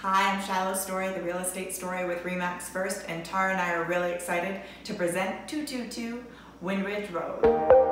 Hi, I'm Shiloh Story, the real estate story with RE/MAX First, and Tara and I are really excited to present 222 Windridge Road.